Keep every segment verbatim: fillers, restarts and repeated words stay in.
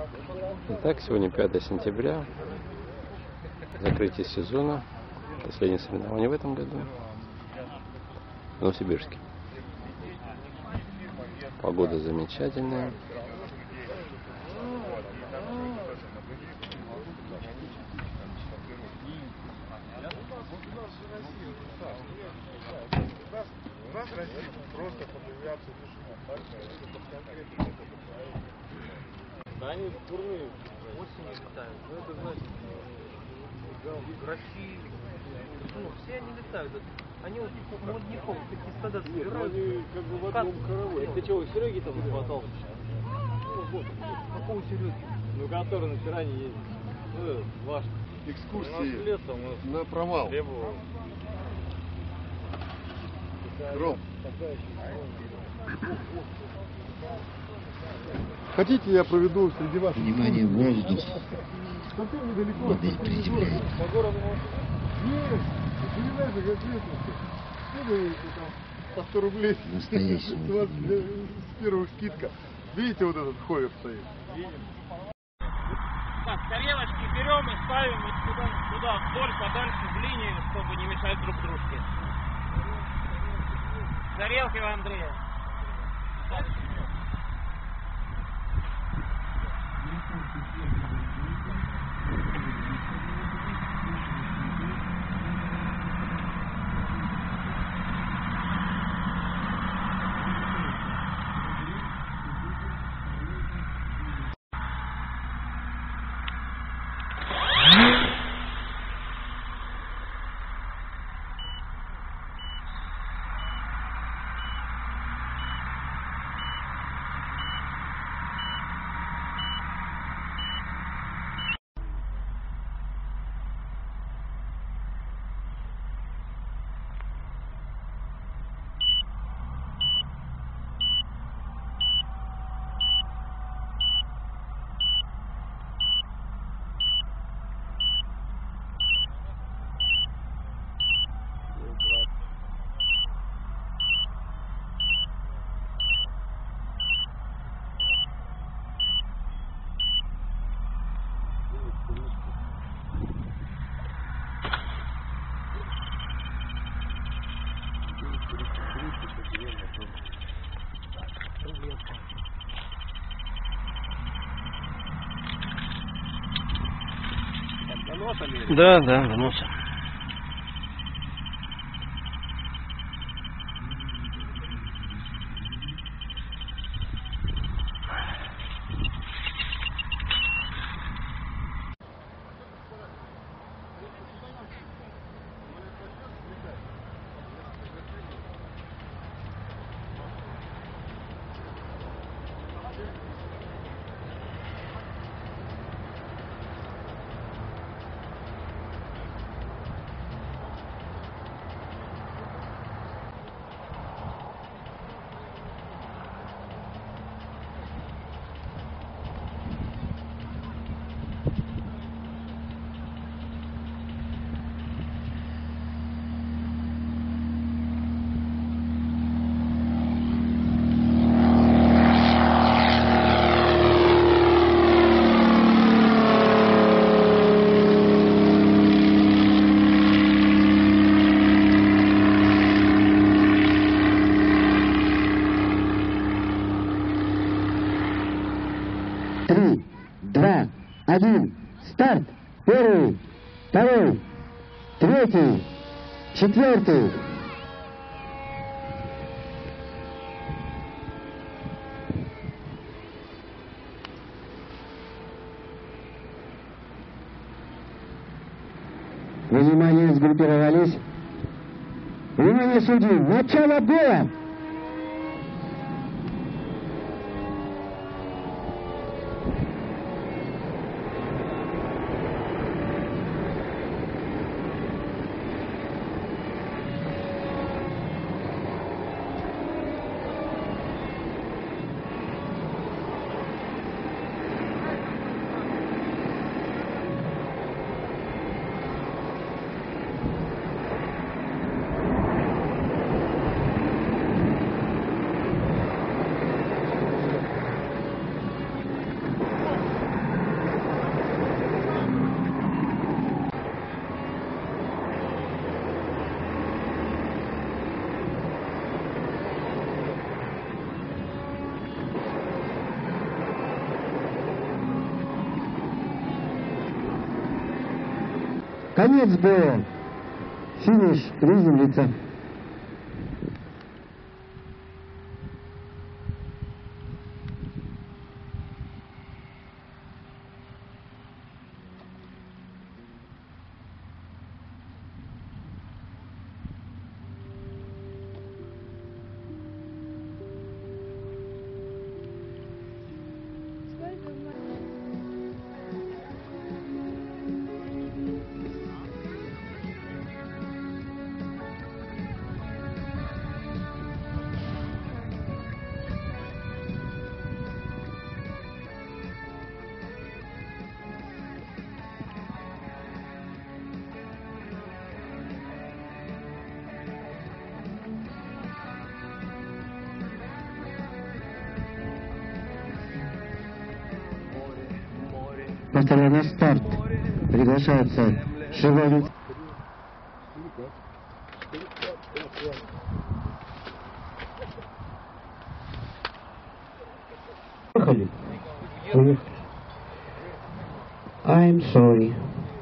Итак, сегодня пятое сентября, закрытие сезона, последнее соревнование в этом году в Новосибирске. Погода замечательная. У нас Россия просто подавляться душно. Да они дурные осенью летают. Ну это значит в России. Ну все они летают. Они вот молодняков такие стада собирают. Они как бы в одном карауле. Ты чего, у Сереги там хватался? Какого Сереги? Ну который на Тиране ездит. Ну ваш. Экскурсии летом, на провал. Требовал. Ром. Хотите, я проведу среди вас? Внимание, воздух. Совсем недалеко. Модель приземляется. По городу Нет, передай же газету. Скидывайте там по сто рублей. Настоящий. У вас с первых скидка. Видите, вот этот ховер стоит? видим. Так, тарелочки берем и ставим вот сюда, туда, вдоль, подальше, в линию, чтобы не мешать друг дружке. Тарелки у Андрея. Да, да, вернулся. Три, два, один, старт! Первый, второй, третий, четвертый. Внимание, сгруппировались. Внимание, судьи! Начало боя! Конец боя. Финиш приземлится. Повторяю, на старт приглашается Шивовец. Поехали. I'm sorry.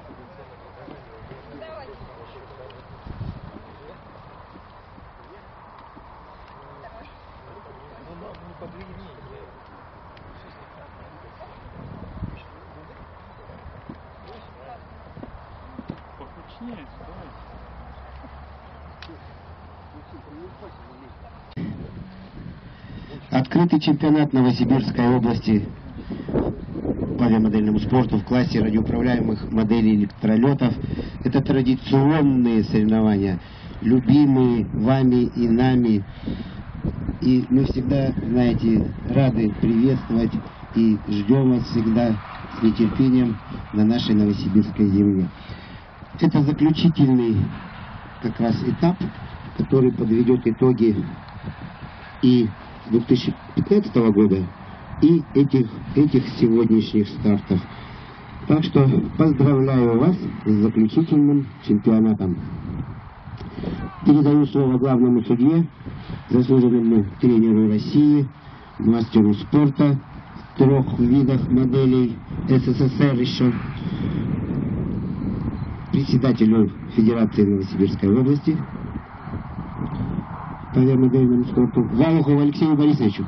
Открытый чемпионат Новосибирской области по авиамодельному спорту в классе радиоуправляемых моделей электролетов. Это традиционные соревнования, любимые вами и нами. И мы всегда, знаете, рады приветствовать и ждем вас всегда с нетерпением на нашей новосибирской земле. Это заключительный как раз этап, который подведет итоги и две тысячи пятнадцатого года, и этих, этих сегодняшних стартов. Так что поздравляю вас с заключительным чемпионатом. Передаю слово главному судье, заслуженному тренеру России, мастеру спорта в трех видах моделей СССР еще, председателю Федерации Новосибирской области по авиамодельному спорту Валухову Алексею Борисовичу.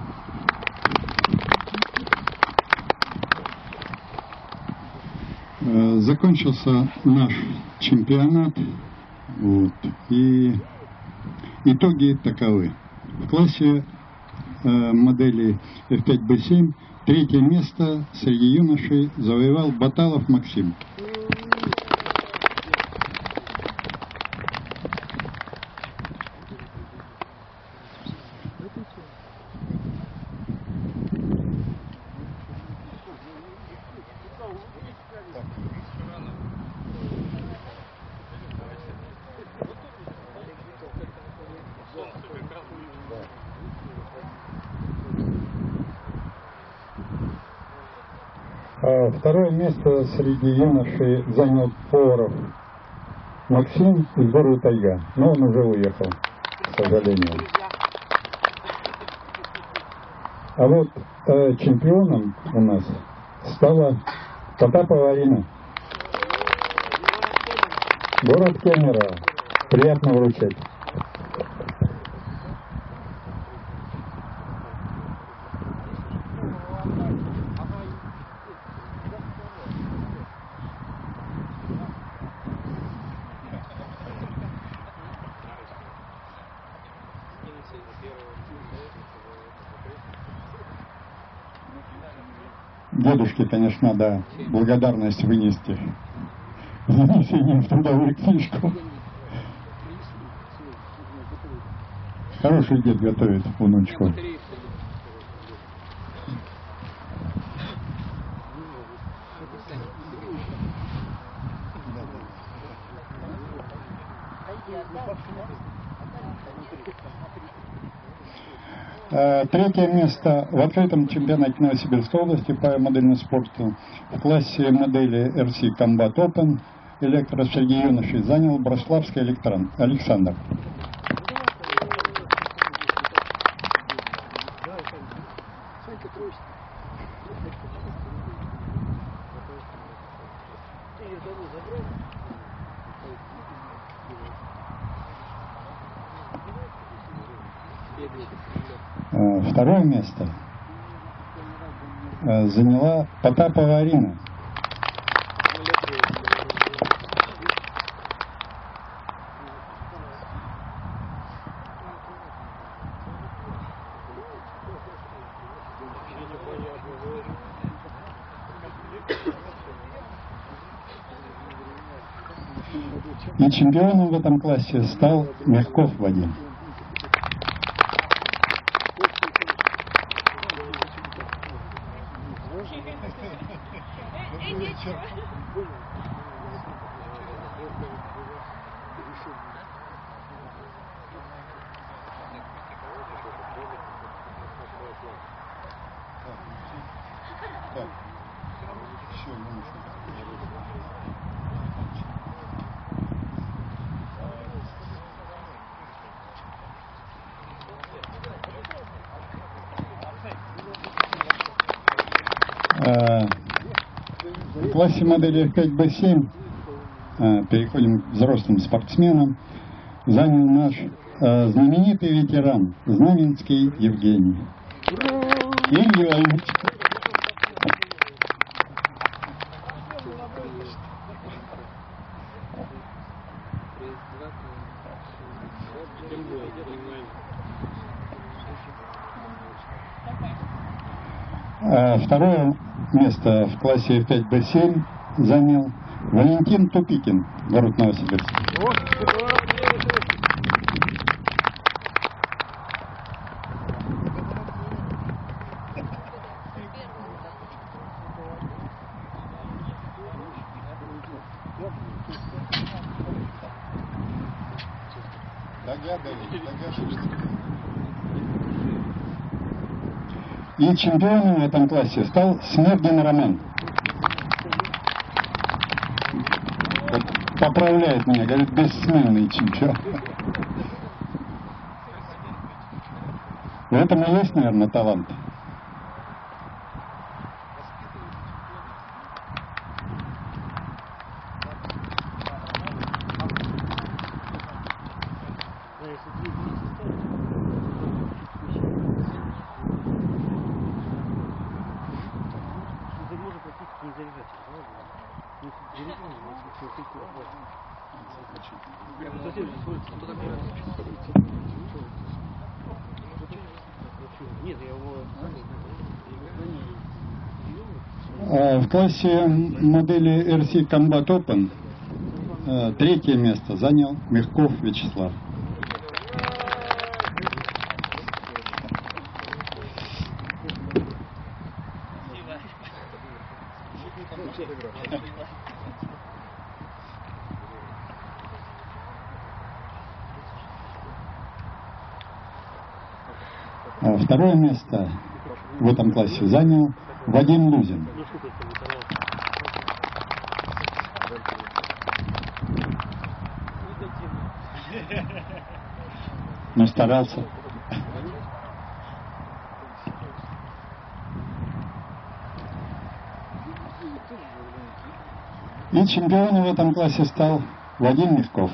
Закончился наш чемпионат, вот, и итоги таковы. В классе э, модели эф пять бэ семь третье место среди юношей завоевал Баталов Максим. Второе место среди юношей занял Поваров Максим из города Тайга, но он уже уехал, к сожалению. А вот э, чемпионом у нас стала Потапова Арина, город Кемерово. Приятно вручать. Дедушке, конечно, надо благодарность вынести за внесением в трудовую книжку. Хороший дед готовит внучку. Третье место в открытом чемпионате Новосибирской области по модельному спорту в классе модели эр си Combat Open электро среди юношей занял Брославский электрон Александр. Э, Второе место э, заняла Потапова Арина. И чемпионом в этом классе стал Мягков Вадим. В классе модели эф пять бэ семь, переходим к взрослым спортсменам, занял наш знаменитый ветеран Знаменский Евгений Ильич. Второе место в классе эф пять бэ семь занял Валентин Тупикин, город Новосибирск. И чемпионом в этом классе стал Смердин Роман. Поправляет меня, говорит, бессменный чемпион. В этом и есть, наверное, талант. В классе модели эр си Combat Open третье место занял Мягков Вячеслав. Второе место в этом классе занял Вадим Лузин. Но старался. И чемпионом в этом классе стал Вадим Мягков.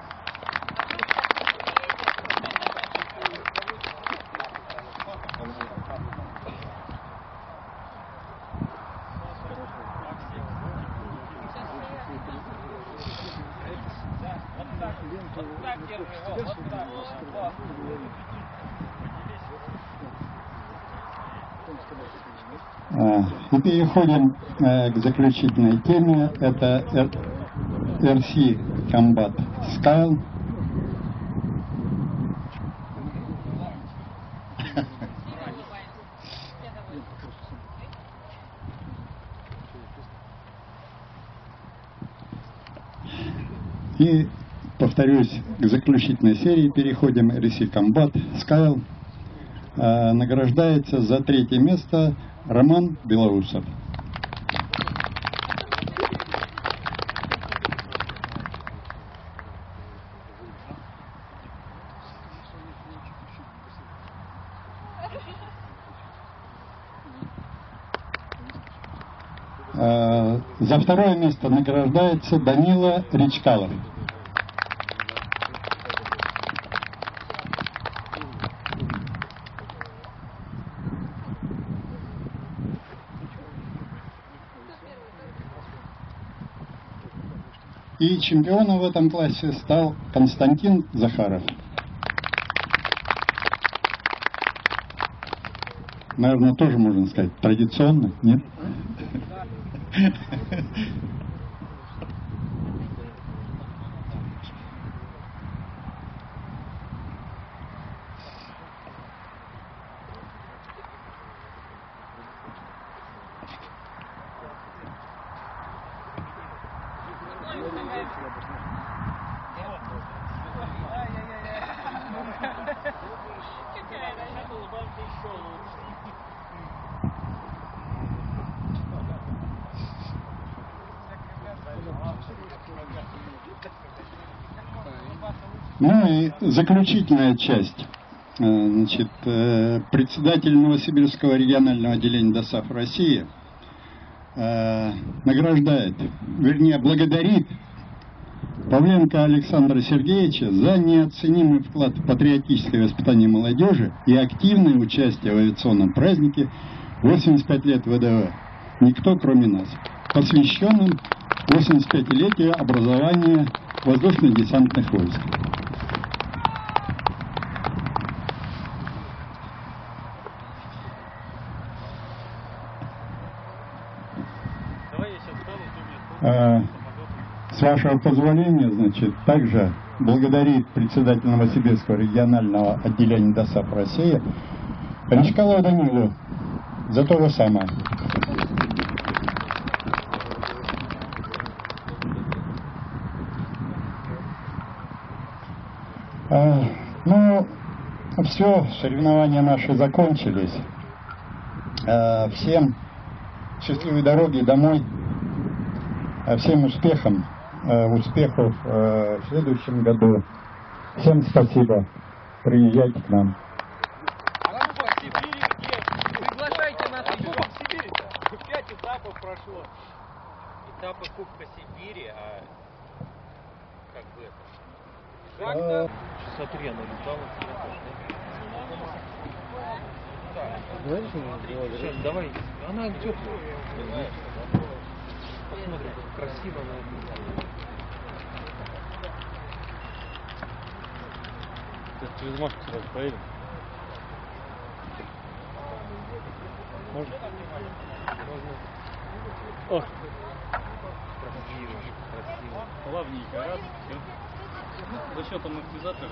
И переходим к заключительной теме. Это эр си Combat Style. И, повторюсь, к заключительной серии переходим. эр си Combat Style. Награждается за третье место Роман Белоусов. За второе место награждается Данила Речкалов. И чемпионом в этом классе стал Константин Захаров. Наверное, тоже можно сказать традиционно, нет? Ну и заключительная часть. Значит, председатель Новосибирского регионального отделения ДОСААФ России награждает, вернее, благодарит Павленко Александра Сергеевича за неоценимый вклад в патриотическое воспитание молодежи и активное участие в авиационном празднике восемьдесят пять лет ВДВ. Никто, кроме нас. Посвященным восьмидесятипятилетию образования воздушно-десантных войск. С вашего позволения, значит, также благодарит председатель Новосибирского регионального отделения ДОСААФ России Речкалова Данилу за то же самое. А, ну, все, соревнования наши закончились. А, всем счастливой дороги домой. Всем успехом, успехов в следующем году. Всем спасибо. Приезжайте к нам. Приглашайте нас в Кубок Сибири. Пять этапов прошло. Этапы Кубка Сибири, а как бы это? Как-то часа три она летала. Сейчас давай. Она теплая. Посмотрим, как красиво она это. Через Машку сразу поедем. Можно? Можно. О! Красиво, красиво. Плавненько, раз, все. За счет амортизатора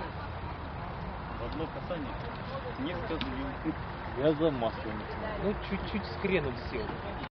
в одно касание несколько сбил. Я за маслом. Ну, чуть-чуть с креном сел.